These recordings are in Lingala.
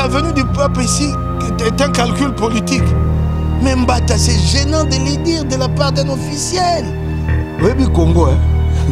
la venue du peuple ici est un calcul politique. Mais Mbata, c'est gênant de le dire de la part d'un officiel. Oui, mais Congo, hein.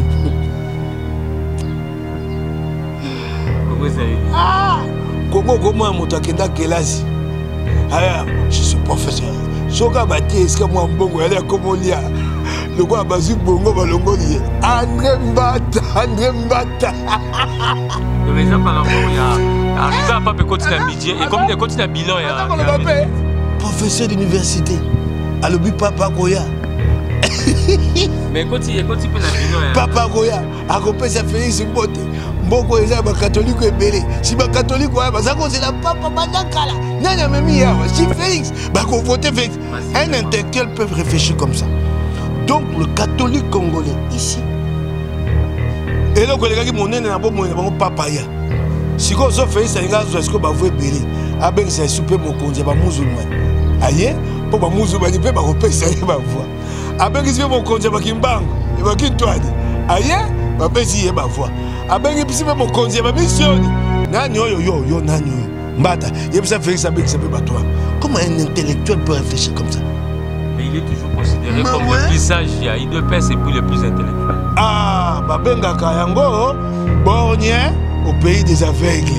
Ah, Congo, comment Motakenda Kelasi? Ah, je suis professeur. Soka Bati, est-ce que moi, Mbongo, elle est comme on y a? Le roi Bazi Bongo, Balongo, André Mbata, André Mbata. Mais ça, par rapport, il y a arrivé à Pape continuer à budget et comme il continue à bilan, il y a. Professeur d'université, à l'objet Papa Koya. Mais quand il peut la bilan, Papa Koya, à côté ça Félix Mbote. Mboko est un catholique et belé. Si un catholique, c'est la papa Madakala. Nana Memi, si Félix, Félix. Un intellectuel peut réfléchir comme ça. Donc le catholique congolais ici. Et là, quand il mon nez n'a pas mon papa. Si on se fait ça, est-ce que vous voulez belé? Avec ça, souper mon congé, pas musulman. Aïe, pour ma musulman, il peut pas repérer ça, il va voir. Avec ça, mon congé, pas qu'il bang, il va qu'il toine. Aïe, pas si il va voir. Avec ça, mon congé, pas mission. Nanyo, yo, nanyo. Mbata, il y a ça, Félix, avec ça, pas toi. Comment un intellectuel peut réfléchir comme ça? Mais il est toujours considéré comme le plus sage. Il y a IDPS et puis le plus intellectuel. Ah, Babenga Kayango, borgnien au pays des aveugles.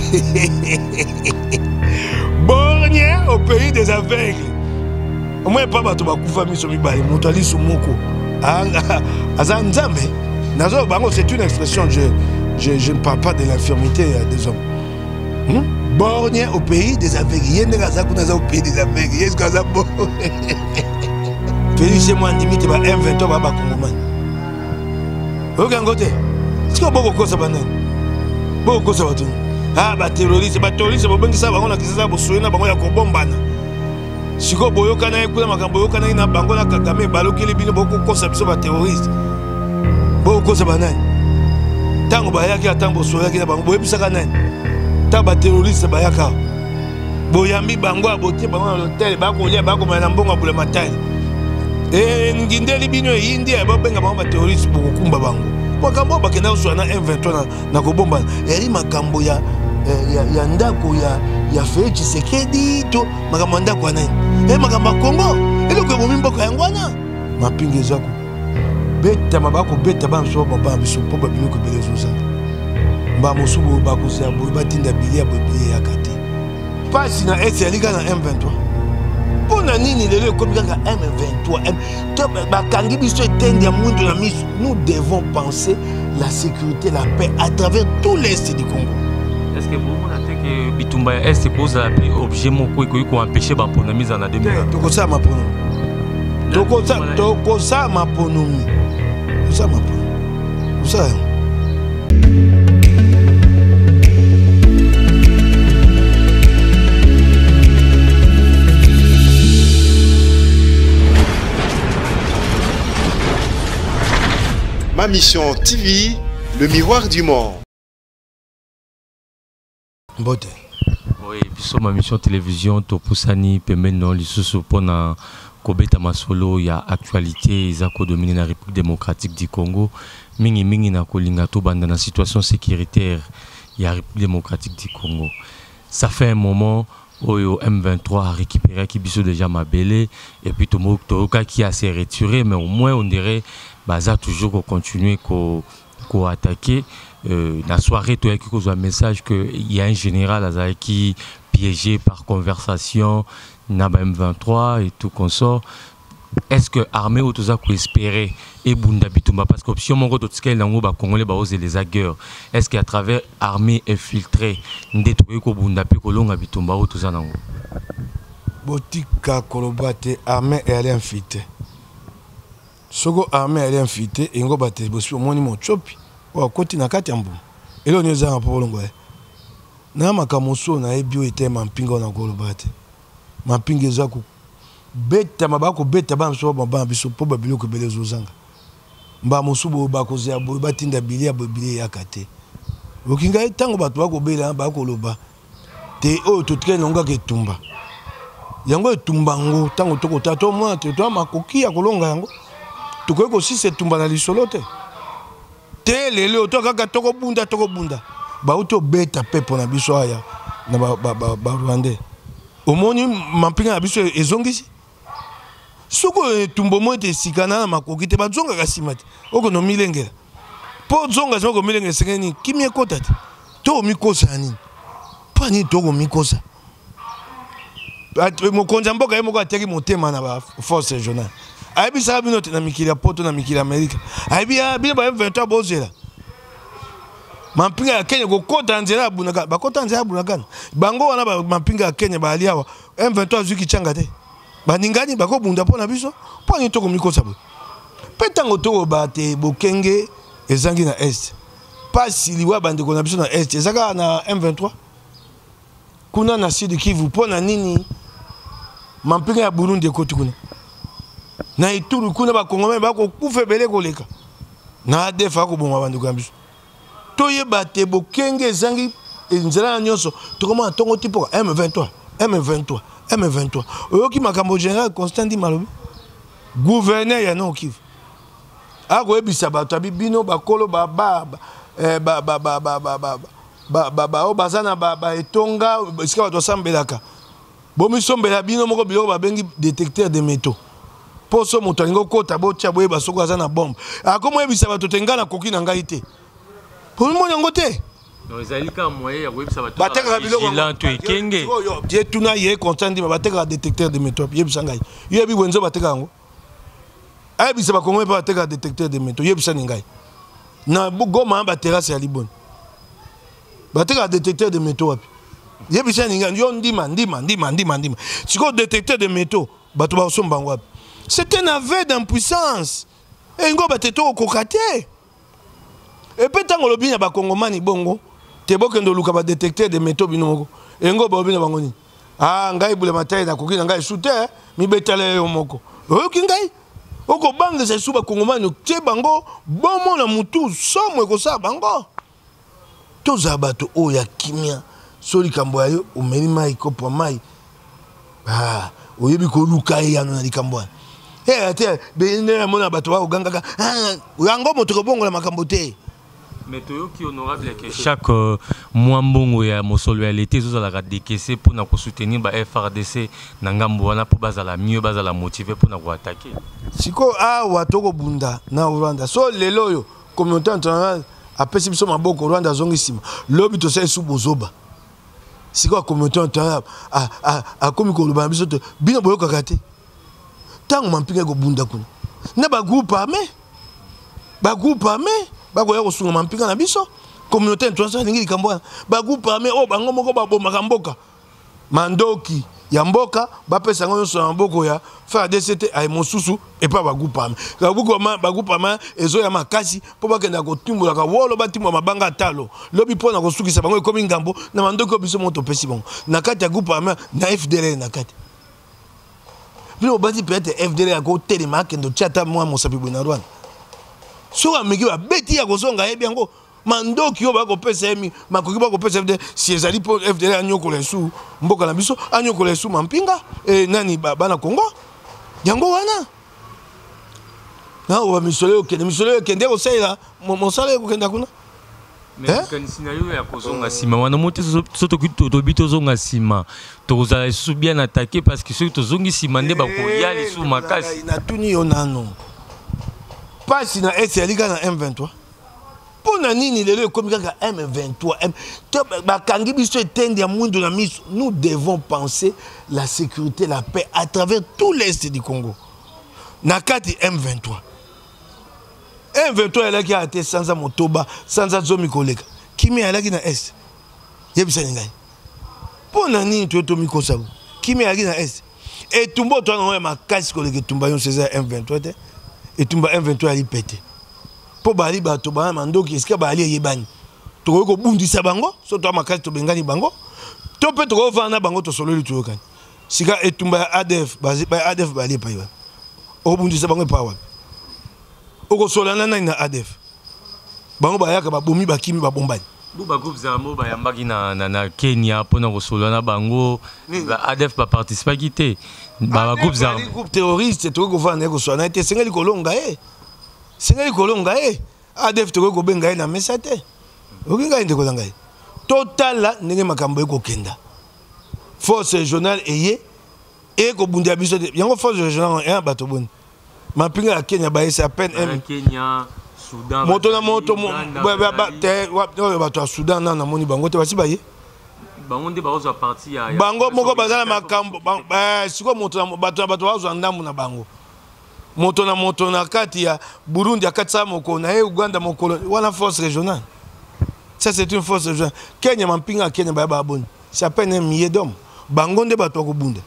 Borgnien au pays des aveugles. Moi, pas de famille sur Mibali, Moutali Soumoko. Azanzame. C'est une expression, je ne parle pas de l'infirmité des hommes. Borgnien au pays des aveugles. Il y a au pays des aveugles. Il y a Félix et moi, limite, il va inventer un Congomais. Regarde, est-ce que beaucoup de banane? Beaucoup de banane. Ah, bah terroriste, c'est bon ça va on a qui ça va souiller na bango ya kobombana. Siko boyoka na ekula makambo yoka na bango na Kagame baloki libino beaucoup conception ba terroriste. Beaucoup de banane. Tango bayaki atango souiller ki na bango boyebisaka nani? Ta ba terroriste bayaka. Boyambi bango abotie bango na hôtel ba kolia ba ko na mbongo bule matai. Ngindeli bino India babenga bango ba terroriste bokumba bango. Makambo bakenda uswa na M23 na kobomba. Eri makambo ya ndako ya Félix Tshisekedi to makambo ndako nani. Makambo Kongo. Eloko bomi mboko yangwana. Mapinga ezako. Beta mabako beta banso baba biso poba biloko belezoza. Mba mosubo bakosa bo batinda bilia bobi yakate. Pasi na SLika na M23. Pona nini lelo comme kaka M23 bakangi biso etende ya mundu na miso. Nous devons penser la sécurité, la paix à travers tout l'est du Congo. Est-ce que vous avez que Bitumba est cause à objet moko ko empêcher ba mise en 2000? Tokosa mapono. Tokosa maponomi. Ça mapono. Ça. Ma mission TV, le miroir du monde. Bote. Oui, puis ma mission télévision, Topusani, Pemeno, Lisusu, Pona, Kobeta Masolo, il y a actualité, Isako dominé la République démocratique du Congo. Mingi na Kolingato, dans la situation sécuritaire, il y a la République démocratique du Congo. Ça fait un moment où M23 a récupéré Kibiso déjà Mabele, et puis Tomoka qui a s'est retiré, mais au moins on dirait Baza toujours continuer à attaquer. La soirée, tu as un message qu'il y a un général qui piégé par conversation, Naba M23 et tout consort. Est-ce que l'armée a espéré et Bunda Bitumba parce que si on regarde tout ce qu'il y a Congolais les agueurs, est-ce qu'à travers l'armée infiltrée, détruire Bunda Pikolonga Bitumba ou tout ça nango? Botika Kolobate, armée est infiltrée. Sogo armée elle est infiltrée et ngo bate bosi omoni mo chopi wa koti na kati ambu elo nyoza na polongo na makamoso na ebio ete mampinga na Kolobate mampinga ezako beta mabako beta banso baba biso po babiloko belezo zanga mba mosubo bakozya bo batinda bilia bobile yakate okinga etango bato bakobela bakoloba te o to traîne nga ke tumba yango etumba ngo tango tokota to moi te to makoki ya kolonga yango tukoye aussi c'est tumba na lisolo te lelo to kaka toko bunda ba auto beta pepo na biso aya na ba Rwandais omoni mampinga na biso ezongisi soko etumbo mo ete sikana na makoki te bazonga kasima te oko no milengela po zonga soko milengela sengeni kimie kota te to mikosa nini pani to mikosa mokonza mboka yemoko ateki motema na ba force régionale ayebisa bino te na mikili ya poto na mikili ya Amerika ayebi bino ba M23 bozela mampinga ya Kenya kokota nzela ya bunaka bakota nzela ya bunaka bango wana ba mampinga ya Kenya ba aliawa M23 zuki changa te baningani bako bunda pona biso poni toko mikosa bo petango toko bate bokenge ezangi na est pasi liwa bandeko na biso na est ezaka na M23 kuna na Sud Kivu pona nini mampinga ya Burundi ekoti kuna na Ituri kuna ba Kongomais bako kufa bele koleka na ADF akobonga bandeko na biso toye bate bokenge ezangi nzela nyonso tokoma tongo tipo M23 oyoki makambo général Constant Ndi Malobi gouverneur ya Nord Kivu ako ebisa bato abibino bakolo bazana etonga esika bato asambelaka bomisombela bino moko biloko babengi détecteur de métaux poso moto alingo kota botia boyeba soko aza na bombe akomo ebisa bato tenga na koki na ngai te po moni yango te non ezalika moyen ya websa bato bateka biloko lanto ekenge je tuna ye Constant Ndi bateka détecteur de métaux yebisa ngai yebi wenzo bateka yango ayebisa bakongomais pa bateka détecteur de métaux yebisa ngai na Goma ba terrasse ya Liboni bateka détecteur de métaux wapi yebisa ngai yo ndima siko détecteur de métaux bato ba somba wapi c'est un aveu d'impuissance et ngo bateto kokate et peut tango lobi na bakongomani bongo te bokendo luka ba détecteur de métaux bino moko et ngo ba bino bango ni ngai bule matai na koki na ngai sute mi betale yo moko oyoki ngai oko banga se suba kongomani tie bango bomo na mutu somo ekosa bango toza bato oya kimia soli kambo ayo omeli mai kopo mai oyebi ko luka ya na likambo ate bene mona bato ba ogangaka yango moto ko bongo la makambo te. Mais toyoki honorable que chaque mois mbongo ya mosolo ya l'été zozala décaisser pour na ko soutenir ba FRDC na ngambo wana pour bazala mieux bazala motiver pour na ko attaquer. Siko watoko bunda na Rwanda so lelo yo communauté internationale apesi biso maboko Rwanda zongi sima lobi to sai subozoba. Siko communauté internationale komi ko loba biso to bino boyoka kate. Tango mampinga ko bunda kuna. Na ba groupe armé bakoya kosunga mampinga na biso communauté internationale ngi likambo ba groupe armé bango moko babomaka mboka mandoki ya mboka bapesa ngo nyonso na maboko ya FARDC ay mosusu et pas ba groupe armé ba groupe armé ezo ya makasi po bakenda kotumbola ka wolo batimwa mabanga talo lobi pona kosukisa bango ekomi ngambo na mandoki biso moto pesi bango na kati ya groupe armé na FDL na kati bino bati peut-être FDL ya ko telema kendo chata mwa mosapi bwana Rwanda so ameki ba beti ya kozonga yebi yango mandoki yo ba ko pesa emi makoki ba ko pesa FDL si ezali po FDL anyokola su mboka na biso anyokola su mampinga nani bana Kongo yango wana na o misolo kende ko saila mosala ko kenda kuna mais kanisina yo ya kozonga sima wana mote soto to bito zonga sima to kozala su bien attaquer parce que ceux to zongi sima nde ba ko yali su makasi na tuni yo nano pasi na eselika na M23 pona nini lelo ekomi kaka M23 bakangi biso etende ya mwindu na miso. Nous devons penser la sécurité, la paix à travers tout l'est du Congo. Nakati M23 elaki ate sanza motoba sanza zomi koleka kimi elaki na est yebisa ngai pona nini to mikosa kimi elaki na est etumba to na makasi koleka etumba yo César M23 te etumba M23 ali pété po bali bato ba mandoki eska bali yebani to ko bundisa bango so to makasi to bengani bango to pe to vana bango to solo litu yokani sika etumba ADF ADF bali pa yo o bundisa bango pa wa oko solana na ADF bango bayaka babomi bakimi babombani buba groupe zamo bayambaki na Kenya pona ko solana bango ADF ba participer kité ba groupe zamo groupe terroriste to ko vana ko solana te sengali kolonga ADF to ko benga na mesate okinga inde ko ngai total ndenge makambo ekokenda force régionale eye ekobunda biso yango force régionale ya bato boni mapinga ya Kenya baese à peine Kenya Soudan moto na moto bato ya Soudan na moni bango te basi baye bango nde bazo parti ya bango moko bazala makambo siko moto na bato bazo ndambu na bango moto na kati ya Burundi akati sa moko na Uganda moko wana force régionale. Ça c'est une force régionale. Kenya mampinga Kenya ba baboni. Ça peine 1 million d'hommes. Bango nde bato ko bunda.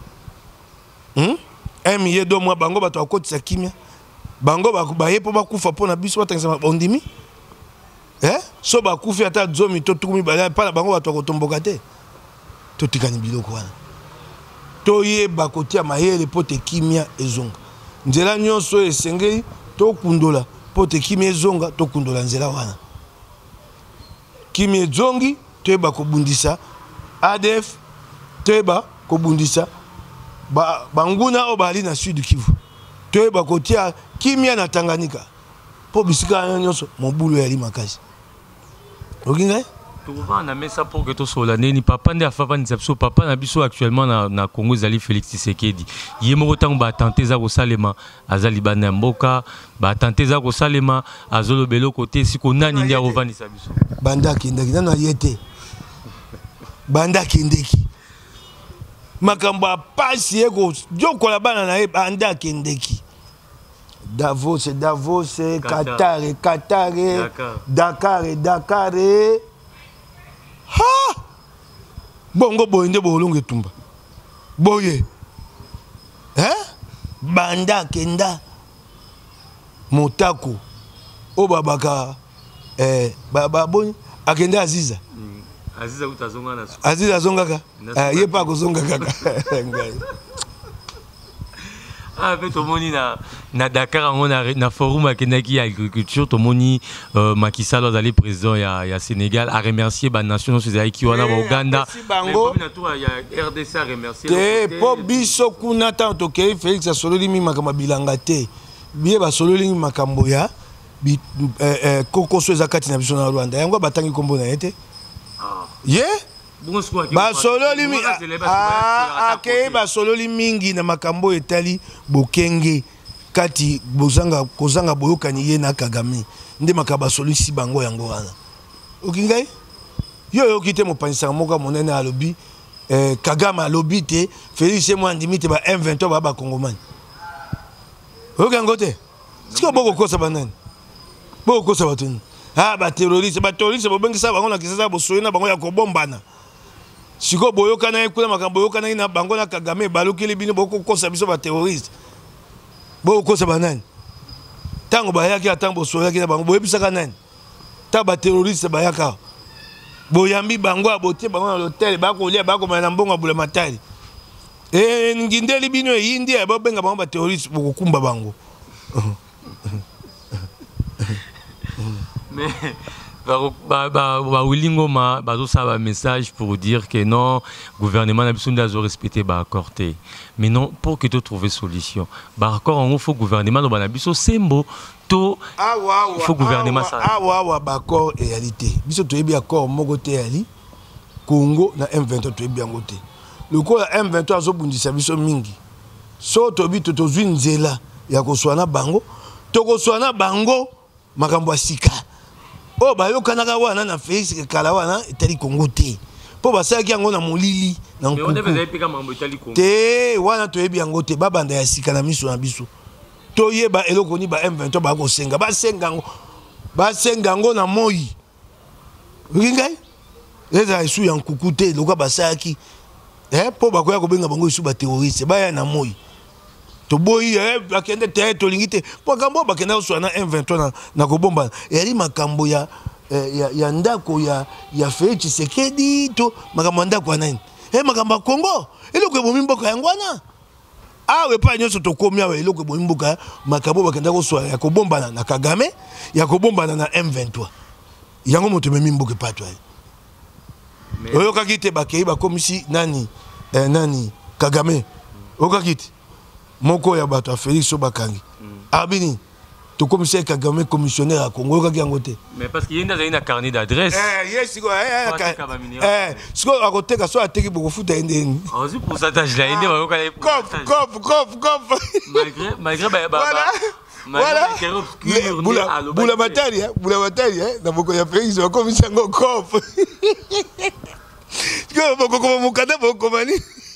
1 million d'hommes bango bato ko tsa kimia. Bango ba yepo ba kufa pona biso batangisa ondimi. So ba kufi ata zomi to tukumi ba pa bango bato ko tomboka te. To tikani biloko wana. To ye ba kotia mayele pote kimia ezonga. Nzela nyonso esengeli to kundola pote kimia ezonga to kundola nzela wana. Kimi zongi teba kobundisa ADF teba kobundisa banguna obali na sud Kivu teba kotia kimia na Tanganyika po bisika nyonso mobulu ya limakasi okinga on a mis ça pour que tout soit là. Ni papa ne a pas de papa na biso actuellement na Congo zali Félix Tshisekedi. Yemo tang ba tenter za ko salema azali bana mboka ba tenter za ko salema azolo belo côté siko nani ndia rovani sa biso. Banda kindaki na yete. Banda kindeki. Makamba pasi eko joko la bana na banda kindeki. Davos, Qatar, Dakar. Ha! Bongo boyende bolonge tumba. Boye. Banda kenda. Motako. O babaka baba boni akenda Aziza. Aziza utazonga na. Aziza zongaka. Yepa kozonga kaka. Ngai. Avec tout moni na Dakar on na forum akenaki agriculture tout moni Macky Sall azali président ya Sénégal a remercier ba nation ceux qui wana ba Uganda bango ya RDC a remercier te po biso kuna tanto ke Félix asololi mi makamba bilanga te biye ba sololi mi makambo ya koko so ezakati na biso na Rwanda yango batangi kombo na yete basololi basololi mingi na makambo etali bokenge kati kozanga boyokani ye na Kagame nde makaba solisi bango yango wana okingai yo yokite mopanisa moka monene alobi Kagame alobi te Félix mo andimi te ba M23 ba Kongomani okango te siko boko kosa banani boko kosa batuni ba terroriste bobengisa bango na kisasa bosoyena bango ya kobombana siko boyoka na ekula makambo boyoka na bango na Kagame balukili bino boko kosa biso ba terroriste boko kosa banani tango bayaki atango bosoyaki na bango boyebisaka nani ta ba terroriste bayaka boyambi bango abotie bango na hotel bakolia bakomana na mbongo bula matali ngindeli bino yindi bobenga bango ba terroriste bokokumba bango mais Wilingoma a un message pour dire que non, le gouvernement n'a besoin de respecter l'accord. Mais non, pour que tu trouves solution. L'accord, il faut que le gouvernement ait besoin de sembo. Il faut que le gouvernement ça. L'accord est réalité. Si tu as bien accord, Congo na M23 tu es bien côté. Le coup M23 a besoin service mingi. So tu as besoin de nzela ya koswana bango. To koswana bango makambo sika. Oh ba yo kanaka wana na Félix kala wana etali Congo te. Po basaki yango na molili na nkuku. Mais on devait pika mambo etali Congo. Te wana to yebi yango te babanda ya sika na miso na biso. To yeba eloko ni ba M23 ba ko senga ba senga ngo na moi. Ngai? Eza isu ya nkuku te loka basaki. Po ba ko ya ko benga bango isu ba terroriste ba ya na moi. To boyi bakende te to lingite po kambo bakenda so na M23 na kobomba yali makambo ya ndako ya Félix Tshisekedi to makambo ndako nani makambo Congo eloko ebomi mboka yango wana awe pa nyonso to komi awe eloko ebomi mboka makambo bakenda ko so ya kobomba na Kagame ya kobomba na M23 yango moto memi mboka patwa oyo kakite bakei bakomisi nani Kagame okakite moko ya bato Félix Sobakangi abini to commissaire Kagame commissionnaire à Congo ka kiangote. Mais parce qu'il y a un carnet d'adresse. Yes quoi ce qu'on a côté ka so ateki beaucoup futa ndeni. Aussi pourcentage là inde ba Cop. Malgré voilà. Boula bataille na boko ya pays so commissaire ngo cop. Yo boko ko mukada boko mani.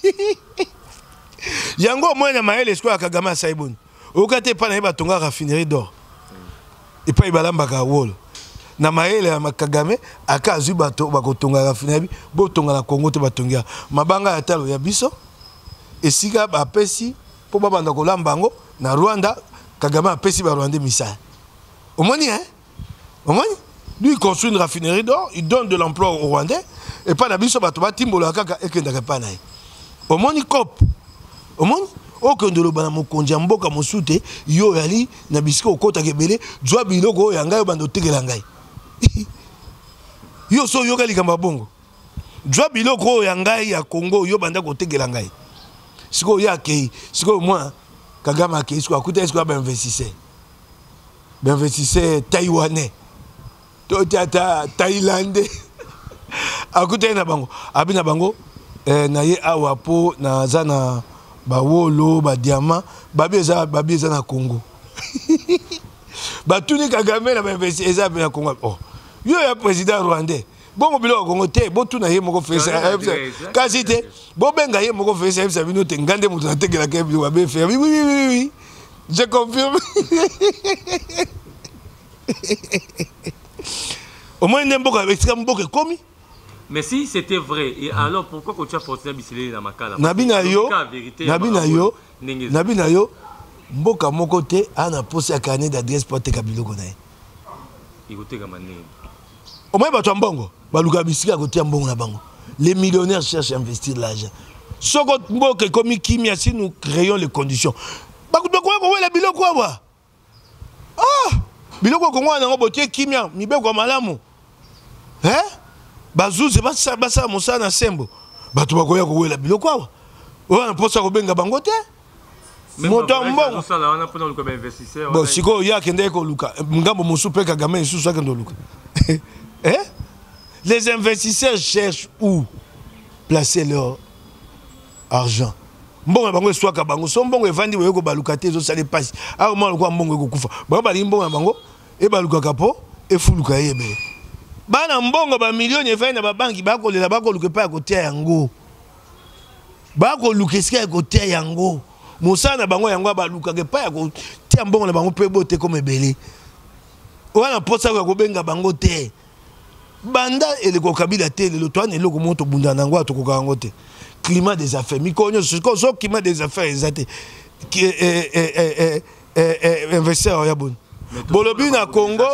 Yango mwana maele siko Kagame Saibon. Okate pa na yeba tonga raffinerie d'or. Et pas ibalamba ka wol. Na maele ya Kagame aka azu bato bakotonga raffinerie bo tonga na Congo te batonga. Mabanga ya talo ya biso. Esika ba pesi po babanda ko lambango na Rwanda Kagame a pesi ba Rwanda misaya. Omoni Omoni lui il construit une raffinerie d'or, il donne de l'emploi aux Rwandais et pas na biso bato batimbola kaka ekenda ka pa na. Omoni cop. Omoni okondolo bana mokonja mboka mosute yo yali na bisika okota kebele jwa biloko ya ngai bando tekela ngai yo so yo kali kamba bongo jwa biloko ya ngai ya Congo yo banda ko tekela ngai siko ya kei siko moi Kagame akei siko akuta siko ba investisseur taïwanais to tata thaïlandais akuta na bango abina bango na ye awa po na zana ba wolo ba diamant babieza na Congo ba tuni Kagame na ba investisseur na Congo oh yo ya président rwandais bongo bilo Congo te bo tuna ye moko fesa kasi te bo benga ye moko fesa ça bino te ngande mutu na tekela ke bilo ba faire oui je confirme au moins nemboka extra mboka komi. Mais si c'était vrai, et alors pourquoi tu as forcé à biseler la makala? Nabina yo, mboka moko te ana posé à carnet d'adresse pour te kabilo konae. Écoutez kamane. Au moins bato mbongo, baluka bisika côté mbongo na bango. Les millionnaires cherchent à investir l'argent. Soko mboka comme kimia si nous créons les conditions. Bakuto ko la biloko wa. Ah, biloko ko ngwana ngo botie kimia, mibeko malamu. Bazuze basa musa na sembo bato bakoya ko wela biloko awa wana posa ko benga bango te moto mbongo sala wana pona luka ba investisseur bon siko ya kende ko luka ngambo musupe Kagame susu akendo luka les investisseurs cherchent où placer leur argent mbongo bango swaka bango so mbongo evandi boyo ko baluka te zo sale passe a mo ko mbongo ko kufa ba bali mbongo bango e baluka kapo e fuluka yebe bana mbongo ba millions efai na ba banki ba kolela ba koluka pa côté yango ba koluka sika côté yango musana bango yango ba luka ke pa ko tia mbongo na bango pe bote comme ebele wana posa ko benga bango te banda ele ko kabila te le toane eloko moto bunda nango atokoka yango te climat des affaires mikonyo so climat des affaires ezate qui investisseur ya bon bolobi na Congo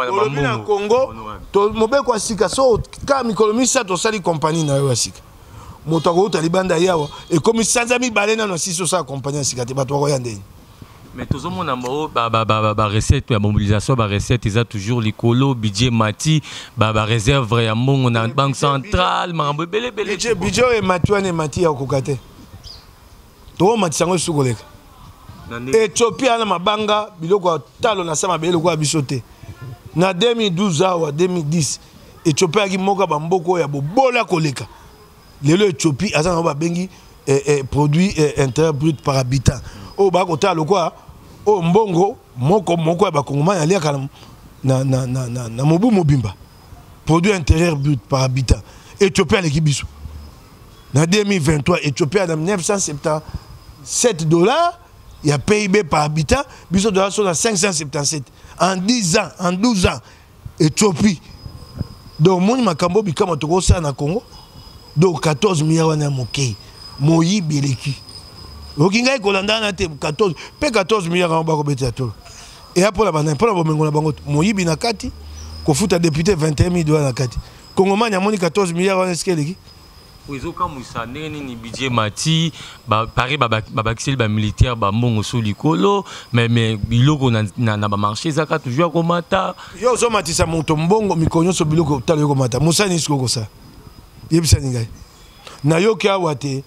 to mobeko asika so ka mikolomi sa to sali compagnie na yo asika moto ko talibanda yawa et comme sanza mi balena no siso sa compagnie asika te bato ko yandeni mais tout le monde a ba recette la mobilisation ba recette ils a toujours likolo budget mati ba réserve ya mbongo na banque centrale mambo belé budget et matuane mati ya kokate to mati sango sukoleka Ethiopia na mabanga biloko talo na sama biloko ya bisote na 2012 awa 2010 Ethiopia ki moka bamboko ya bobola koleka lelo Ethiopia azana ba bengi produit intérieur brut par habitant o ba ko talo kwa o mbongo moko ya bakongoma ya liaka na mobu mobimba produit intérieur brut par habitant Ethiopia leki biso na 2023 Ethiopia na $977 il y a PIB par habitant, biso de la zone à 577 en 10 ans, en 12 ans. Éthiopie. Donc mon makambo bikama toko sa na Congo. Donc 14 milliards wana moké. Moyi bileki. Okinga kolanda na te 14 milliards en bako beti atolo. Et après la bana, pour la bomengo na bango moyi binakati ko futa député 21 000 dollars na kati. Congo manya moni 14 milliards wana skeleki. Wizoka musane ni budget mati ba pare ba kisel ba militaire ba mbongo so likolo mais biloko na ba marché zaka toujours ko mata yo zo matisa moto mbongo mikonyo so biloko talo ko mata musani siko ça yebisa ningai na yo kia wate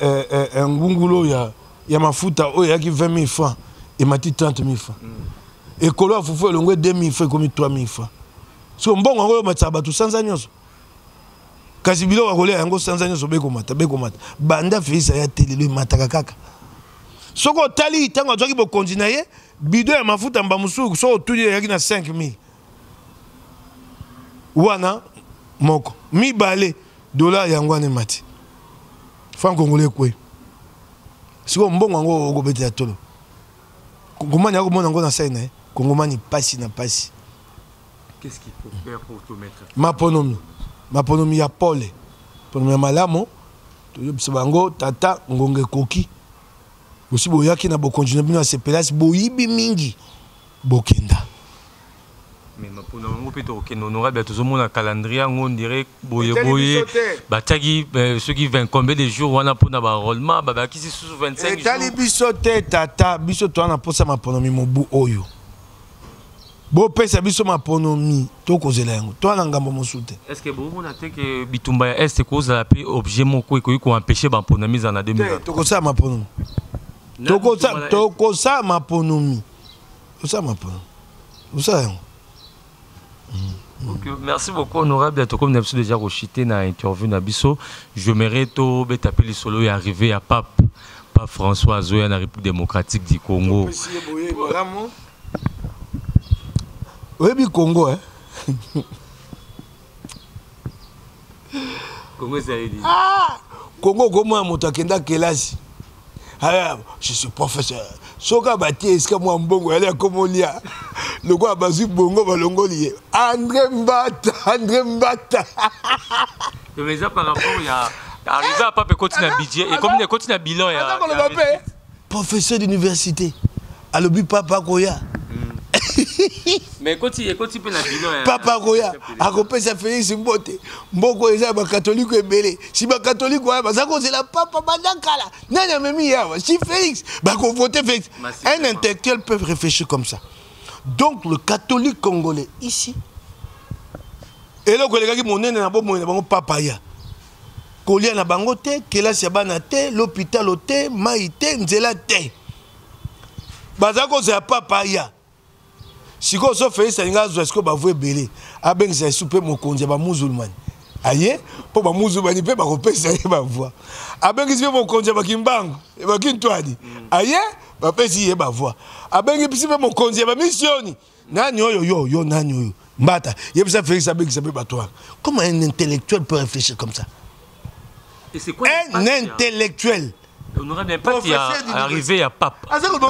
ngungulo ya mafuta o ya ki 20 000 francs et mati 30 000 francs Et que l'on fait le 2000 francs comme 3000 francs. Si on bon on va mettre tout sans agneaux. Kasi bilo wa kolea yango sans agneaux beko mata. Banda Félix ya télé le mataka kaka. Soko tali tango azwaki bo continuer bidon ya mafuta mbamusu so tout yaki na 5000. Wana moko mi balé dollar yango ane mati. Franc congolais quoi. Siko mbongo ngo okobeta ya tolo. Kongomani yako mona ngo na saina eh. Kongomani pasi na pasi. Qu'est-ce qu'il faut faire pour te mettre? Maponomi ya pole. Ponomi ya malamo. To bango tata ngonge koki. Aussi boyaki na bo continuer bino se place boyibi mingi. Bokenda. Mais maponomi peut être honorable tout le monde a calendrier on dirait boye bataki ceux qui viennent combien de jours on a pour na enrôlement ba qui sous 25 jours. Tali bisote tata bisoto na posa maponomi mobu oyo. Bo pesa biso maponomi to kozela yango to na ngambo mosute. Est-ce que bon on a dit que bitumba est cause la paix objet moko ko empêcher maponomi en 2020. To kosa maponomi. To kosa maponomi. Kosa maponomi. Kosa yango. Okay, merci beaucoup honorable comme nous avons déjà rechuté dans interview nabiso je mérite to betaper les solo et arriver à Pape François Zoya dans la République démocratique du Congo. Oui, bi Congo hein. Congo ça dit. Ah, Congo comment motakenda kelasi. Ah, je suis professeur. Soka bati est-ce que moi mbongo elle est comme lia. Le quoi bazu bongo balongoli. André Mbata. Mais ça par rapport il y a arrivé à Pape continue budget et comme il continue bilan ya. Professeur d'université. Alobi papa koya. Mais continue peut la bilan. Papa koya akopesa Félix Mbote. Mboko eza ba catholique ebele. Si ba catholique wa bazako c'est la papa badakala. Nana memi yawa. Si Félix ba ko voter Félix. Un intellectuel peut réfléchir comme ça. Donc le catholique congolais ici et là que les gars qui monnaie na bango papa ya. Kolia na bango te, kelasi ya bana te, l'hôpital te, mai te, nzela te. Bazako c'est papa ya. Si ko so fait ça nga zo esko ba vwe belé. Abeng c'est souper mokonzi ba musulman. Aye, po ba musulman pe ba ko pesa ye ba voix. Abeng si mokonzi ba kimbango, e ba kintwadi. Aye, ba pesi ye ba voix. Abeng si mokonzi ba missioni. Nani yo nani yo. Mbata, yeb ça Félix abeng ça ba toi. Comment un intellectuel peut réfléchir comme ça? Et c'est quoi un intellectuel? On aurait bien pas arrivé à Pape.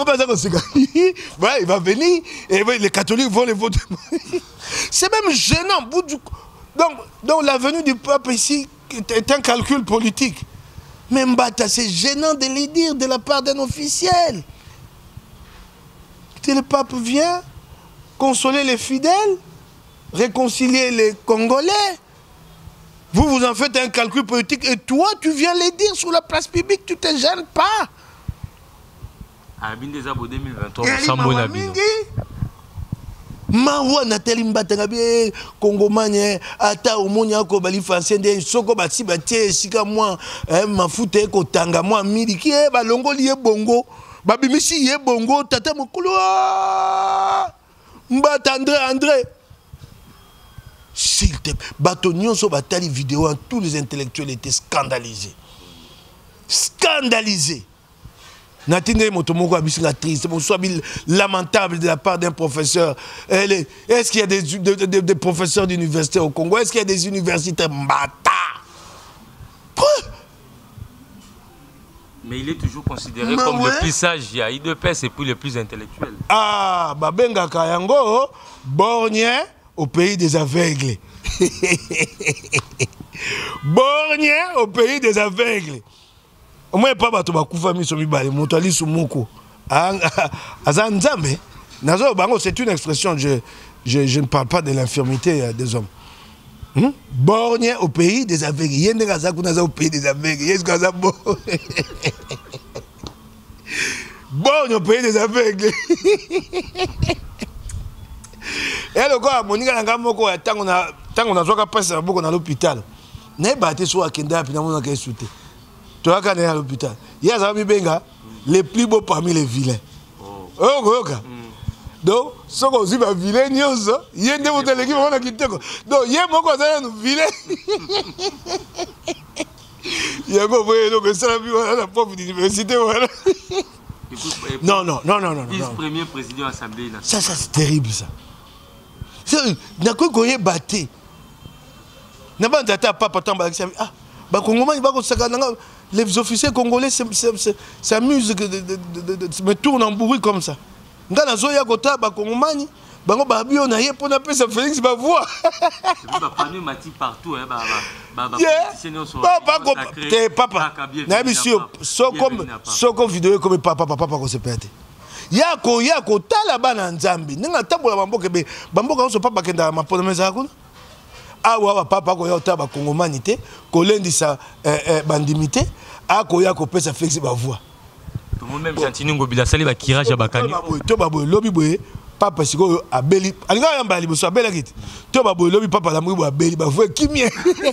Il va venir et les catholiques vont les voter. C'est même gênant. Donc la venue du pape ici est un calcul politique. Mais Mbata, c'est gênant de le dire de la part d'un officiel. Que le pape vient consoler les fidèles, réconcilier les Congolais. Vous en faites un calcul politique et toi, tu viens les dire sur la place publique, tu ne te gênes pas. Abin des abos 2023, Sambo Nabino. Mawa Nathalie Mbatangabi, Congomane, Ata Omonia Kobali Fansende, Soko Bati Batie, Sika moi, ma foute Kotanga, moi, Miliki, Balongo Lié Bongo, Babimisi Yé Bongo, Tata Mokolo, Mbata André. S'il te plaît, Batonion sur Batali vidéo, tous les intellectuels étaient scandalisés. Scandalisés. Natine Motomoko a bis la triste, c'est soit lamentable de la part d'un professeur. Est-ce qu'il y a des professeurs d'université au Congo? Est-ce qu'il y a des universités Mbata? Mais il est toujours considéré comme le plus sage. Il y a IDPS et puis le plus intellectuel. Ah, Babenga Kayango, borgnien au pays des aveugles. Borgnien au pays des aveugles. Au moins, pas bateau bakoufa mi somi bale motali sumoko. Azanzame. Nazo bango, c'est une expression. Je ne parle pas de l'infirmité des hommes. Borgnien au pays des aveugles. Yende kazaku naza au pays des aveugles. Yes kaza bon. Borgne au pays des aveugles. Et le gars, mon gars, tant on a joué à passer beaucoup dans l'hôpital. N'est pas été sur Akenda, puis on a qu'à sauter. Tu as qu'à aller à l'hôpital. Il y a des amis benga, les plus beaux parmi les vilains. Oh, donc soki ozwi bavile nyonso ye nde moto eleki bango na kitoko donc ye moko aza nanu vile yango boye eloko esalami wana na prof d'université wana. Non. Vice-premier président de l'Assemblée nationale. Ça c'est terrible ça. Nakoki koyeba te. Nabanda ta papa tamba ki ah ba Congolais ba ko sakana les officiers congolais s'amusent de me tournent en bourrique comme ça. Ngana zoya kota ba Congolais bango ba bio na ye pona pesa Félix ba voix. Ba panneau mati partout hein papa. Na monsieur soko vidéo comme papa ko se pète. Yako tala bana nzambi. Ninga tambola bamboke be bamboka on so papa kenda mapona meza kuna. Awa papa ko yota ba kongomanité ko lendisa bandimité akoya ko pesa Félix ba voix. Tout le monde même Jantini Ngobila sali ba kirage bakani. To ba boy lobi boy papa siko abeli alinga yamba liboso abela kiti. To ba boy lobi papa la mwibo abeli ba voix kimie.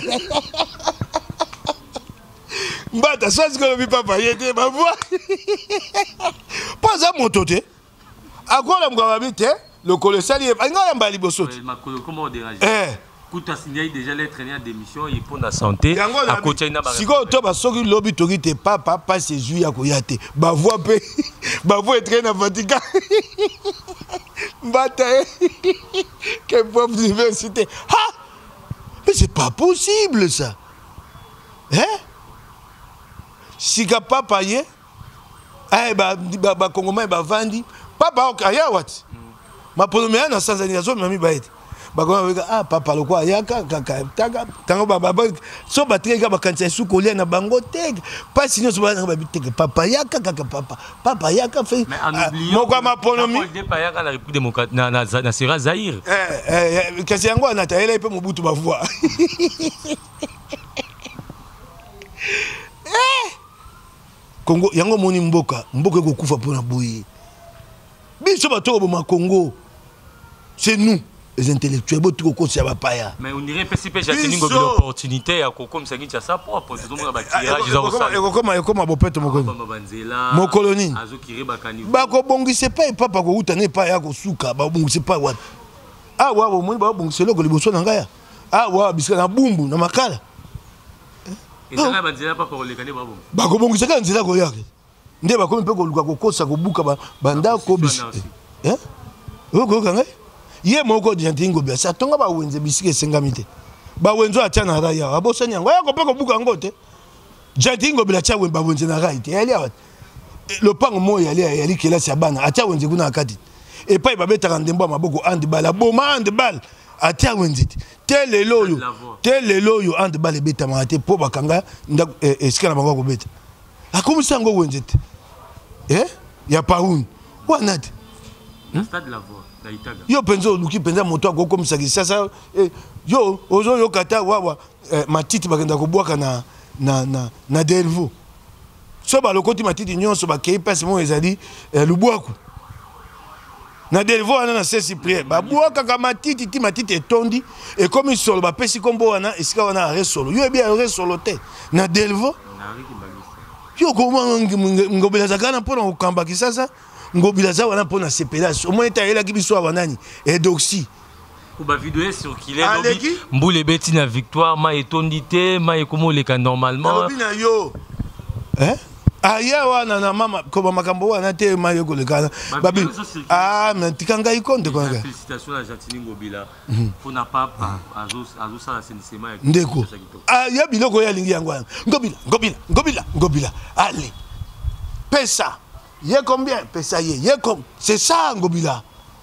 Mbata sasi ko lobi papa yete ba voix. Pas à mon toté. Akola mgaba bite le kolosali alinga yamba liboso. Comment on dérange? Tout a signé déjà les traîneurs d'émission et pour la santé à côté na ba si ko to ba soki lobi toki te papa pas se juya ko yate ba voix pe ba voix traîner na Vatican mbata que prof d'université ah mais c'est pas possible ça hein si ka papa ye eh ba Congolais ba vandi papa okaya wat ma polomea na Tanzania zo mami ba ete ah papa le quoi yaka kaka tango baba so batreka bakanisa su kolia na bango teg pas sinon so ba biteke papa yaka kaka papa yaka fait moko ma ponomi pas yaka la République démocratique na sera Zaïre kasi yango na taela pe mobutu ba voix Congo yango moni mboka ko kufa pona boye biso bato bo ma Congo c'est nous les intellectuels, mais on dirait que c'est une opportunité à comme ça qui a sa propre tout le monde a mon colonie bako bongise pas papa ko utane pas ya ko suka ba bongise pas wat ah wa mo ba bongise loko liboso na ngaya ah wa bisika na bumbu na makala et ça ba nzela pas ko lekane ba bumbu bako bongise ka nzela ko yake nde ba ko mpe ko luka ko kosa ko buka banda ko bis hein ko kanga ye moko Jantini Ngobila sa tonga ba wenze bisike sengamite ba wenzo atia na raya abosani yango ya ko pe ko buka ngote Jantini Ngobila cha wemba wenze na raya te ali awat le pango moya ali kela sa bana atia wenze kuna akati et pas ba beta ndembo maboko handball aboma handball atia wenze te lelo yo handball beta mate po bakanga nda eskala bango ko beta akomisa ngo wenze te ya paun wanat stade la voix. Yo penzo luki penza moto ko comme ça sasa yo ozo yo kata wawa matiti bakenda ko bwaka na Delvaux so ba lokoti matiti nyonso ba kei passe mo ezali lubwaku na Delvaux ana na Saint Cyprien ba bwaka ka matiti ti matiti etondi et comme il solo ba pesi kombo wana esika wana resolo yo bien resolo te na Delvaux yo ko ngobela zakana pona okamba kisasa Ngobila za wana pona sepelage au moins taela ki biso abanani et doxy ko ba vidéo sur qu'il est lobby mboule beti na victoire ma etondité ma ekomo leka normalement lobby na yo aya wana na mama ko ba makambo wana te ma yo ko leka babi ah mais tikanga ikonde ko nga félicitations à Jantini Ngobila pona papa azo ça la sénissement ndeko ya biloko ya lingi yango Ngobila allez pesa yé combien pesa yé comme c'est ça Ngobila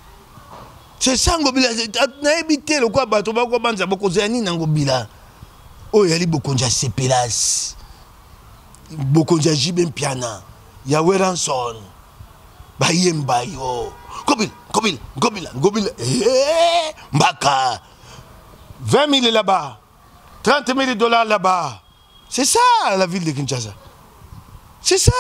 na éviter le quoi bato ba ko banza boko zani na Ngobila o yali bokonja sepelas bokonja jibe mpiana ya Weranson ba yemba yo Ngobila mbaka 20 000 là-bas 30 000 dollars là-bas c'est ça la ville de Kinshasa c'est ça.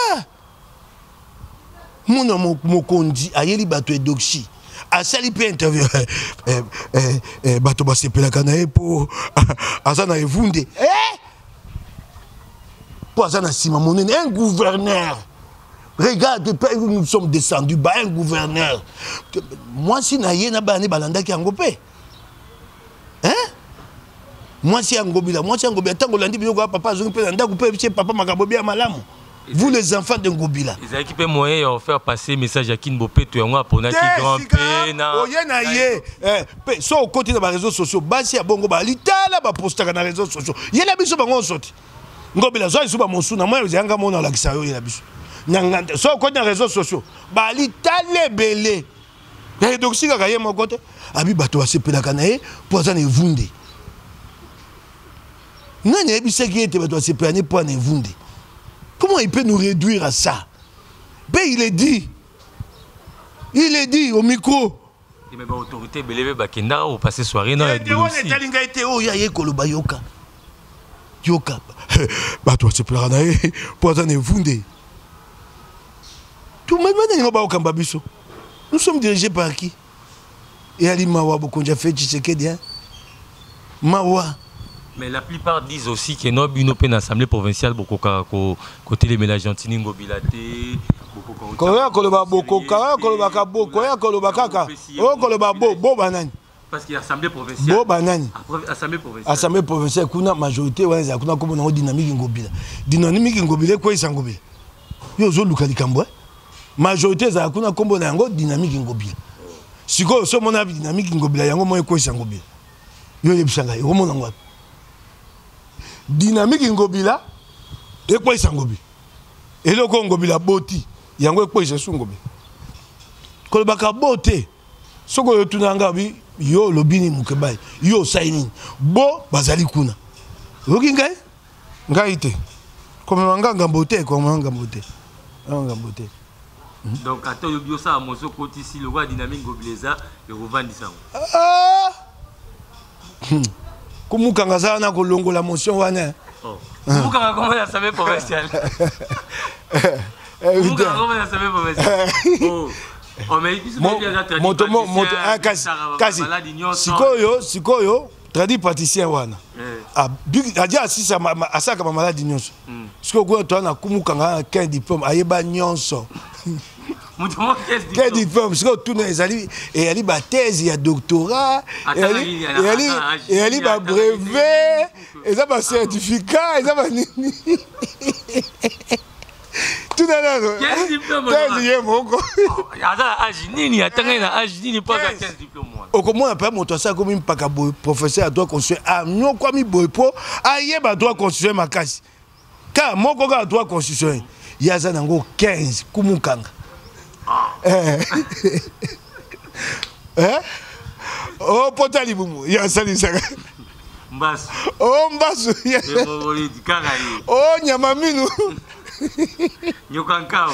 Mon mokondi ayeli bato edoxy asali pe interview bato ba sepela kana epo azana evunde po azana sima monene un gouverneur Regarde, nous sommes descendus, bah, un gouverneur. Moi, si naïe na bani balanda qui angopé. Hein? Moi, si angobila, tant que l'on papa, je peux papa magabobi à malam. Vous les enfants de Ngobila. Ils ont équipé moyen de faire passer message à Kinbopé, tu es un pour qui grand peine. So au côté des réseaux sociaux, basi ya bongo ba litala ba poster na réseaux sociaux. Yela biso bango sorti. Ngobila zo isuba mosuna moi yanga mona la kisayo yela biso. Nyanganda so au côté des réseaux sociaux, ba litala belé. Ya donc si ka yema côté, abi bato wa sepela kanaye pour ça ne vunde. Nani ebise ki ete bato wa sepela ne pour ne vunde. Comment il peut nous réduire à ça? Ben, il est dit. Il est dit au micro. Mais l'autorité, beleve bakenda ou passer soirée non. Yoka. Bah toi c'est plein d'ailleurs. Pour ça ne fondé. Tout le monde nous sommes dirigés par qui? Et Ali Mawa Bokonja fait Tshisekedi. Mawa. Mais la plupart disent aussi que nous avons une assemblée provinciale côté les ménages gentils Ngobilate. Parce qu'il y a assemblée provinciale. Assemblée provinciale, kuna majorité ouais, kuna comme on dynamique Ngobila. Dynamique Ngobila quoi ils Ngobila. Yo zo luka likambo. Majorité za kuna kombo na yango dynamique Ngobila. Siko so mona dynamique Ngobila yango moyo quoi ils Ngobila. Yo yebisanga yo mona ngwa. Dynamique Ngobila et quoi ils Ngobila. Et le Ngobila boti yango quoi ils sont Ngobila. Ko baka boté. Soko yo tunanga bi yo lobini mukebai yo saini bo bazali kuna oki ngai te comme nganga mbote donc ato yo bio sa moso koti si le roi dynamique Ngobileza et revendisa kumukanga za na kolongola motion wana kumukanga comment la savait provincial kumukanga comment la savait provincial sikoyo tradi praticien wana adia asisa asaka ba maladi nyonso sikoyo ko to na kumukanga 15 diplôme ayeba nyonso 15 diplôme sikoyo tuna ezali eyali ba thèse ya doctorat eyali ba brevet eza ba certificat eza ba nini tout à l'heure. Quel diplôme? Au comment on appelle mon ça comme un professeur doit construire ah non quoi mi boipo aïe bah doit construire ma case car mon coga doit construire il y a ça nango 15 kumukanga oh potali bumu il y a ça les Mbasu oh Mbasu oh nyamaminu Nyokankao.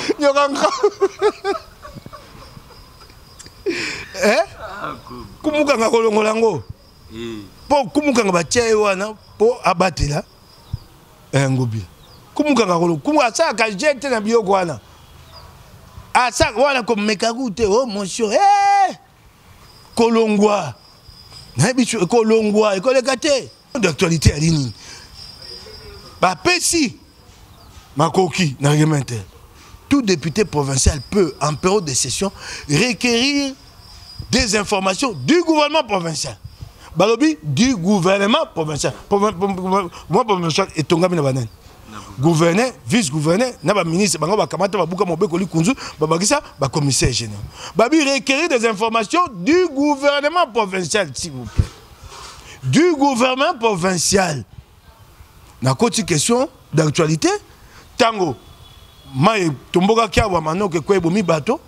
Kumukanga kolongola ngo. Po kumukanga batie wana po abatela. Ngobila. Kumukanga kolongola. Kumukasa ka jete na biyo wana. Asa wana ko mekagute oh monsieur kolongwa. Na bichu kolongwa ekolekate. D'actualité à ligne. Ba pesi Makoki, tout député provincial peut, en période de session, requérir des informations du gouvernement provincial. Balobi, du gouvernement provincial. Moi, provincial, et Tonga Minabanen. Gouverneur, vice-gouverneur, n'a ministre, Kamata, Babuka, Mobekoli Kunzu, Babakisa, commissaire général. Babi, requérir des informations du gouvernement provincial, s'il vous plaît. Du gouvernement provincial. N'a pas de question d'actualité. Tango, mai tomboka kia wa manoke kwe bomi bato.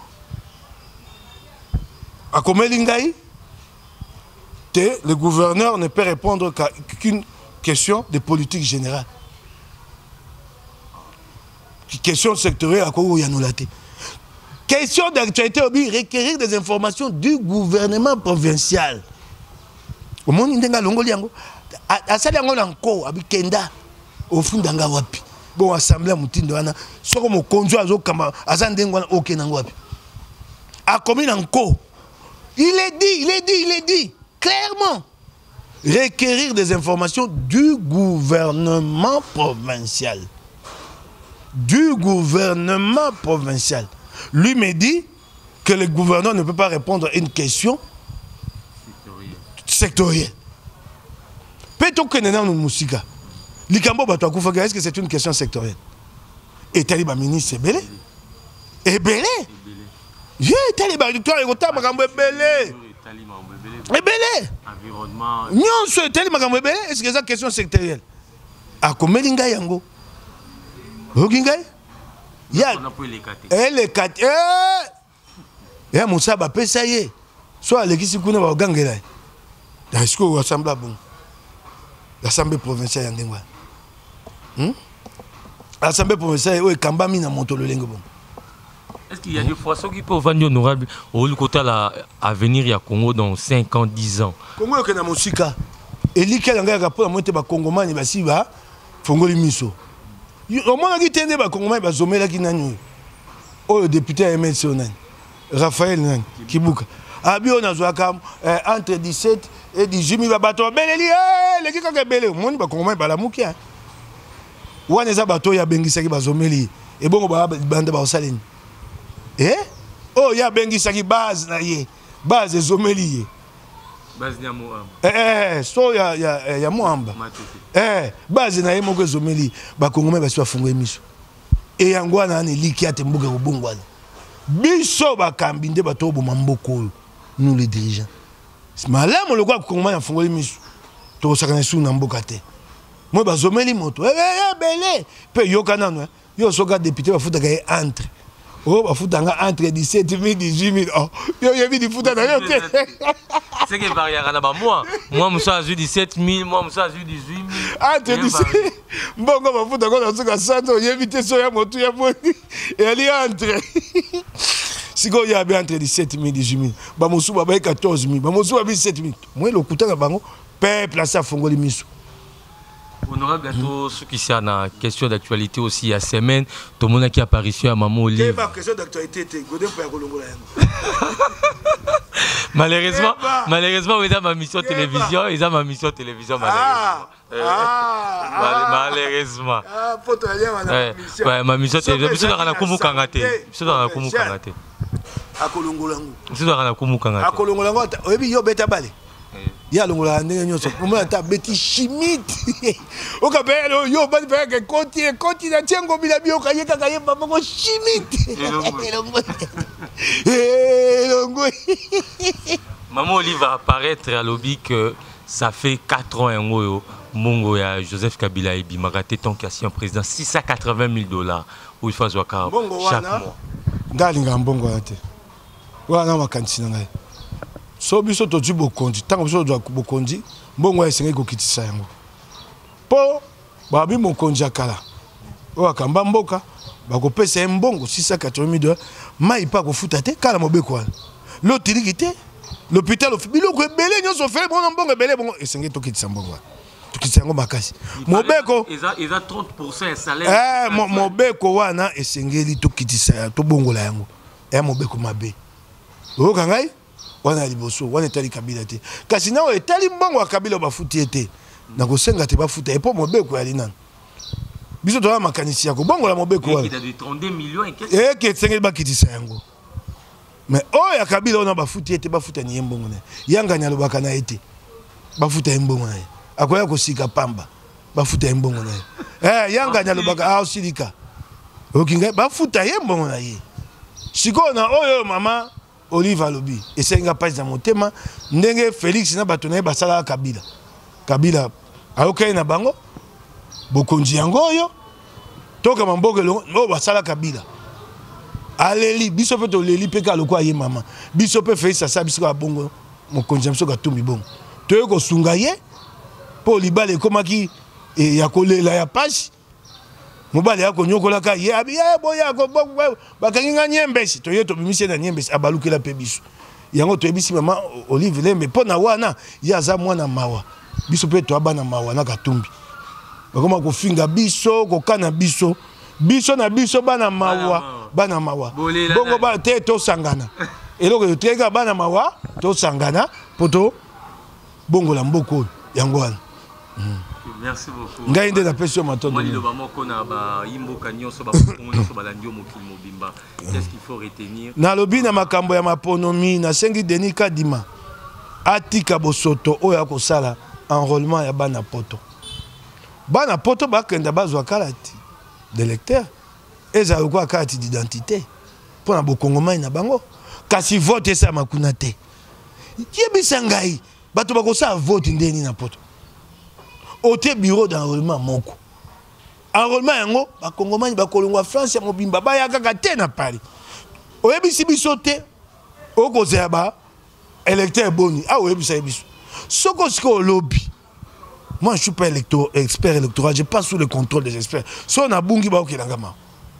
A komelingai, le gouverneur ne peut répondre qu'une question de politique générale. Question sectorielle à quoi yanolate. Question d'actualité obi requérir des informations du gouvernement provincial. Au monde ndenga longoli yango. Asali yango lanko abi kenda au fundanga wapi. Bon assemblée mutindo wana soko mo konzo azo kama azandengwa OK nango wapi a commune encore il est dit clairement requérir des informations du gouvernement provincial du gouvernement provincial. Lui me dit que le gouverneur ne peut pas répondre à une question sectorielle. Peut-être que nous avons musica. Est-ce que c'est une question sectorielle? Et Taliban ministre Ebele. Ebele. Yeah, Taliban Ebele. Ebele. Environnement. Non, c'est Taliban Ebele. Est-ce que c'est une question sectorielle? A Komelinga Yango. Ogingai? Ya. Elle kat. Ya Moussa ba pesa ye. Soit l'équipe kuna ba gangela. Est-ce que l'Assemblée bon? L'Assemblée provinciale yandengwa. L'Assemblée provinciale est Kamba mina moto le lengo bon. Est-ce qu'il y a des fois ceux qui peuvent vendre honorable au côté à venir ya Congo dans 5 ans, 10 ans? Congo est na musika. Eli kelanga ka pour monter ba Congomani ba siba fongoli miso. Au moins qui tende ba Congomani ba zomela ki nani. O député MLC onani. Raphaël nani Kibuka. Abi on a joué entre 17 et 18 000 bateaux. Beleli, les qui quand belé, on va comment ba la mukia. Wana za bateau ya bengisaki bazomeli. Et bon ba bande ba osaleni. Oh ya bengisaki base na ye. Base zomeli. Base ya Moamba. So ya Moamba. Base na ye moko zomeli ba Congolais ba swa fungo emiso. Et yangwana ni liki ate mbuga ubungwana. Biso ba kambinde bateau bo mamboko. Nous les dirigeants. Malamo le quoi Congolais a fongoli miso. To sakana su na mboka te. Moi ba zomeli moto. Belé. Pe yo kanano. Yo soka député ba futa gaye entre. Oh ba futa nga entre 17 000 18 000. Oh, yo yebi di futa na yo te. C'est que barrière là bas moi. Moi musa a 17 000, moi musa a 18 000. Entre 17. Bongo ba futa ko na soka santo yebi te so ya moto ya boni. Et ali entre. Si il y a entre 17 000 et 18 000, il y a 14 000, il y a 17 000. Moi, le coup de peuple à ça, Fongoli Miso. Honorable Gato, ce qui est en question d'actualité aussi, il y a semaine, tout le monde qui a apparu à Maman Olive. Quelle question d'actualité? Malheureusement, ils ont ma mission télévision, malheureusement. Ma mission télévision, c'est dans la Koumou-Kangate. À Kolongolango. C'est dans la Koumou-Kangate. À Kolongolango, il y a bêta balé. Il y a l'ongolanga, il y a bêti chimite. Au Capel, il y a un continent, chimite. Maman Olive va apparaître à l'objet que ça fait 4 ans Mongo ya Joseph Kabila et Bimagate tant qu'ancien président $680 000 où il faut jouer chaque mois. Ndalinga mbongo ate. Wana makanisi ngai. So biso to du bokondi, tant biso do bokondi, mbongo esengi kokitisa yango. Po babi mokonzi akala. O akamba mboka, bakopesa mbongo $680 000, mai pa kofuta te kala mobeko wana. Lotiriki te, l'hôpital biloko ebele nyonso fele bon mbongo ebele bon esengi tokitisa mbongo. Tokitisa makasi. Mobeko ils a 30% salaire. Mobeko wana esengeli tokitisa to bongola yango. Mobeko mabe. O kangai wana liboso wana etali Kabila te. Kasi na etali mbongo wa Kabila bafuti ete. Na kosenga te bafuta et po mobeko ya linana. Biso to makanisi yako bongola mobeko wana. Il a de 32 millions et qu'est-ce que esengeli bakitisa yango. Mais oh ya Kabila ona bafuti ete bafuta ni mbongo na. Yanga nya lobaka na ete. Bafuta mbongo na. Akoya kosika pamba bafuta mbongo na ye yanga nya lobaka osilika okinga bafuta ye mbongo na ye siko na oyo mama Olive alobi esenga page na motema ndenge Félix na bato na ye basala Kabila ayokai na bango bokonzi yango oyo toka mambokelo o basala Kabila aleli biso pe to leli pe ka lokwa ye mama biso pe Félix asa biso ka bongo mokonzi biso ka tumbi bongo toyo ko sunga ye po libale komaki ya kolela ya pasi mobale ya konyokola ka ye abi ya boya ko bakanginga nyembesi to yeto bimise na nyembesi abalukela pe biso yango to ebisi mama Olive Lembe pona wana ya za mwana mawa biso pe to abana mawa na katumbi bakoma kofinga biso kokana biso na biso bana mawa bongo ba te to sangana eloko yo teka bana mawa to sangana poto bongo la mboko yango wana Merci beaucoup. Ngai nde na pesio matondo. Moi, le moment qu'on a imbo kanyo so ba balandio mokil mobimba. Qu'est-ce qu'il faut retenir? Na lobi na makambo ya maponomi na sengi Denis Kadima. Atika bosoto oya ko sala enrôlement ya bana poto. Bana poto ba kenda bazwa kalati d'électeur. Eza ko kalati d'identité. Pour na bokongomai na bango. Kasi vote sa makuna te. Yebisa ngai bato bako sa vote ndeni na poto. Ote bureau d'enrôlement moko. Enrôlement yango bakongomani bakolongwa France ya mobimba baya kaka te na Paris. Oyebisi biso te okozela ba électeur boni. Ah oyebisa biso. Soko siko lobby. Moi je suis pas expert électoral, je passe sous le contrôle des experts. So na bungi ba okelanga ma.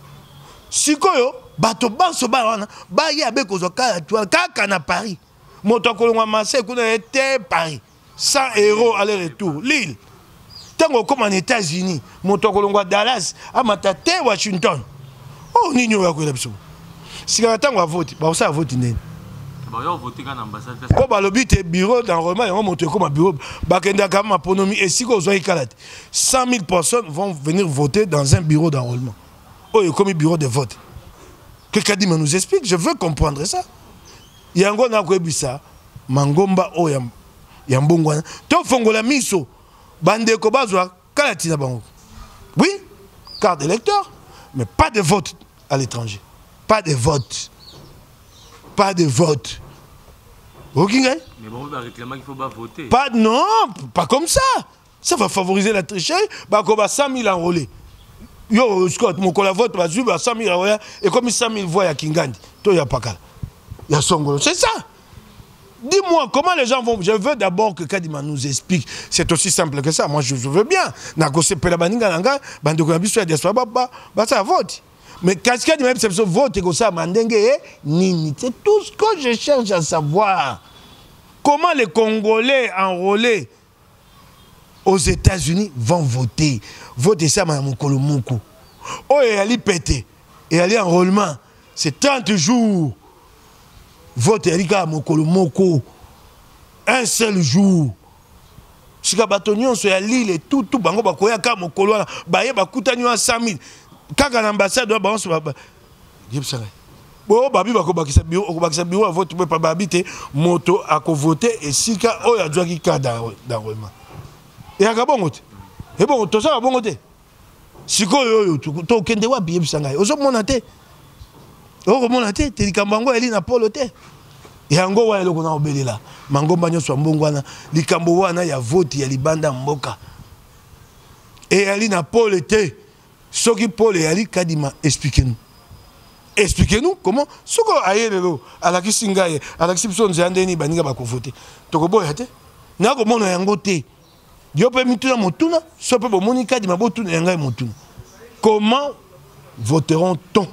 Sikoyo bato banso ba wana ba ya be kozwa kaka na Paris. Moto akolongwa Marseille kuna était Paris. 100 € aller-retour. Lille. Tango comme en États-Unis, moto kolongwa Dallas, amata te Washington. Oh nini oya ko biso. Sika tango a vote, ba osa vote ndeni. Ba yo voter kan ambassade. Ko ba lobi te bureau d'enrôlement yango moto comme bureau ba kenda kama ponomi et siko zo ikalate. 100 000 personnes vont venir voter dans un bureau d'enrôlement. Oh comme bureau de vote. Quelqu'un dit mais nous explique, je veux comprendre ça. Yango na ko ebisa mangomba o ya mbongwana. To fongola miso. Bande ko bazwa kalati na bango. Oui, carte d'électeur, mais pas de vote à l'étranger. Pas de vote. Pas de vote. Ok, mais bon, on va réclamer qu'il faut pas voter. Pas, non, pas comme ça. Ça va favoriser la tricherie. Bah, comme 100 000 enrôlés. Yo, Scott, mon collègue vote, bah, 100 000 enrôlés. Et comme 100 000 voix à Kingandi, toi, il n'y a pas qu'à. Il y a Songolo. C'est ça. Dis-moi, comment les gens vont... Je veux d'abord que Kadima nous explique. C'est aussi simple que ça. Moi, je veux bien. Nagose Pelabaninga Nanga, Bandokonabiso et Diaspora, bah, ça vote. Mais qu'est-ce qu'il y a de vote et ça, Mandenge, Nini. C'est tout ce que je cherche à savoir. Comment les Congolais enrôlés aux États-Unis vont voter. Voter ça, Mme Kolomoko. Oh, et elle y pété. Et elle y enrôlement. C'est 30 jours. Vote Erika Mokolo Moko. Un seul jour. Si ka batonyon so ya Lille tout bango bakoya ka Mokolo na baye bakutani wa 100 000. Kaka na ambassade ba so ba. Yebsanga. Bo babi bakobakisa bureau vote pe pa babite moto akovoter et sika o ya dwaki ka d'enrôlement. Et akabongo te. Et bon to ça bongo te. Siko yo to kende wa bi yebsanga. Ozo mona te. Oh, mon até, t'es dit qu'Ambango elle est na polo te. Et Ango wa eloko na obelela. Mangomba nyonso mbongwana, likambo wana ya vote ya libanda mboka. Et elle est na polo te. Soki polo ali Kadima expliquez-nous. Expliquez-nous comment soko ayelelo ala kisingaye, ala kisipso nzandeni baninga ba ko voter. Toko boya te. Na ko mona yango te. Yo pe mituna motuna, so pe bo moni Kadima botuna yanga motuna. Comment voteront-on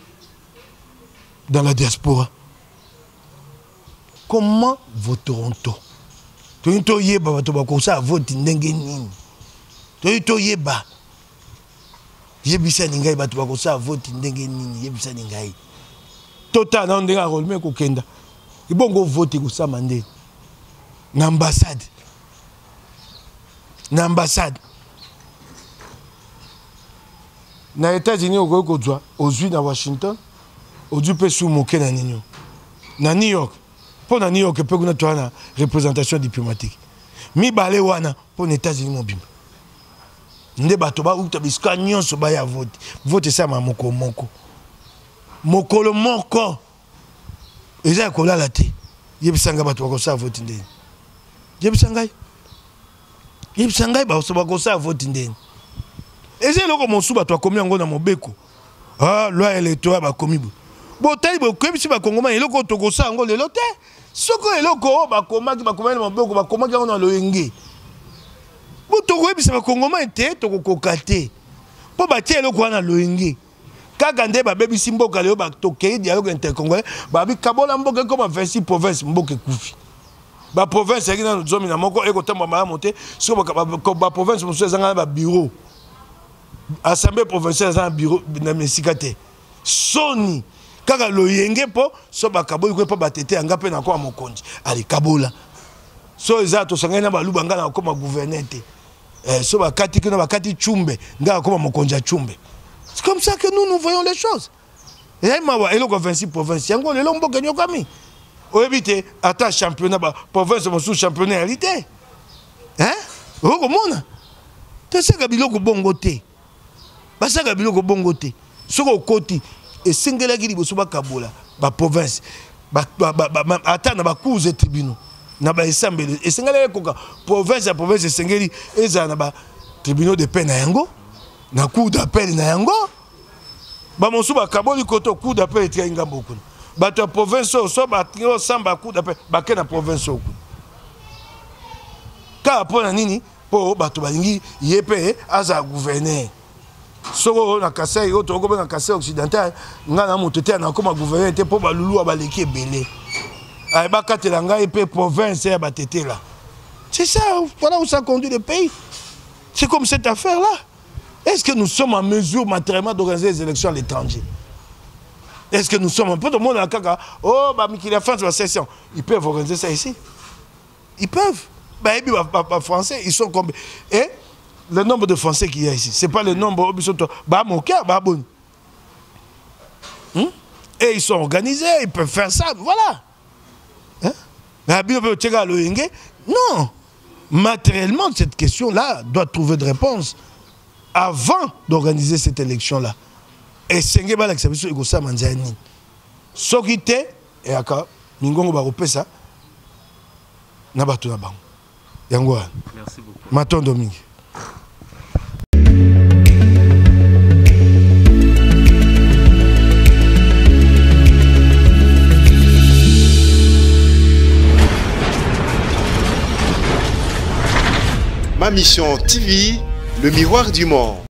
dans la diaspora? Comment voteront-on? Toyito yeba bato bakosa vote ndenge nini? Toyito yeba. Yebisa ningai bato bakosa vote ndenge nini? Yebisa ningai. Tota na ndenge enrôlement ko kenda. Ibongo vote ko sama ndenge. Na ambassade. Na ambassade. Na États-Unis au Godzwa, aux Unis à Washington. Aujourd'hui, peut sous moquer dans New York. Pour New York, peut qu'on ait une représentation diplomatique. Mi balé wana pour les États-Unis mobile. Ndé batoba ou tabiska nyon so ba ya vote. Vote ça ma moko moko. Mokolo moko. Eza ko la te. Yebisanga bato ko sa vote ndé. Yebisanga. Yebisanga ba so ba ko sa vote ndé. Eza loko monsu bato komi ngo na mobeko. Ah, loi électorale ba komi bo. Bon, tali bo kwebi si ba Kongoma eloko toko sa ngo lelo te. Soko eloko ba komaki ba komaki maboko ba komaki na loyenge. Bo toko ebi sa ba Kongoma te toko kokate. Po ba tie eloko na loyenge. Kaka nde ba bebi simboka leo ba tokei dialogue intercongolais ba bi kabola mboka comme 26 provinces mboka kufi. Ba province yaki na zomi na moko eko tamba ma monter so ba province musu ezanga ba bureau. Assemblée provinciale za bureau na mesikate. Soni kaka loyenge po so bakaboli ko pa batete anga pe na ko mokonzi ali kabola so eza to sangana ba lubanga na ko ma gouverner te so bakati que na bakati chumbe nga comme mokonja chumbe. C'est comme ça que nous voyons les choses. Et mawa eloko 26 provinces yango lelo mboka nyokami. Oyebite ata championnat ba province mo sous championnat réalité. Hein? Oko mona. Tosaka biloko bongo te. Basaka biloko bongo te. Soko koti et singelaki liboso bakabola ba province. Ata na ba cours et tribunaux. Na ba esambele esengeli koka province à province esengeli eza na ba tribunaux de paix na yango na cour d'appel na yango ba mosu ba kaboli koto cour d'appel etia ngambo kuna bato province so ba trio samba cour d'appel ba ke na province kuna ka pona nini po bato balingi yepe aza gouverneur soko na Kasai oto ko na Kasai occidental ngana moto te na koma gouverneur te po ba lulu abaleki ebele. C'est ça, voilà où ça conduit le pays. C'est comme cette affaire-là. Est-ce que nous sommes en mesure matériellement d'organiser les élections à l'étranger? Est-ce que nous sommes un peu de monde à Kaka? Oh, bah, mais qu'il a fait sa session. Ils peuvent organiser ça ici. Ils peuvent. Bah, et puis, Français, ils sont combien? Et le nombre de Français qu'il y a ici, ce n'est pas le nombre. Bah, mon cœur, bah, bon. Et ils sont organisés, ils peuvent faire ça, voilà. Non, matériellement, cette question-là doit trouver de réponse avant d'organiser cette élection-là. Et c'est ce que je veux dire. Ce qui est, et aka, Mingongo Baropesa, Nabatu Nabang. Yangwa. Merci beaucoup. Maton Domingue. Ma mission TV, le miroir du monde.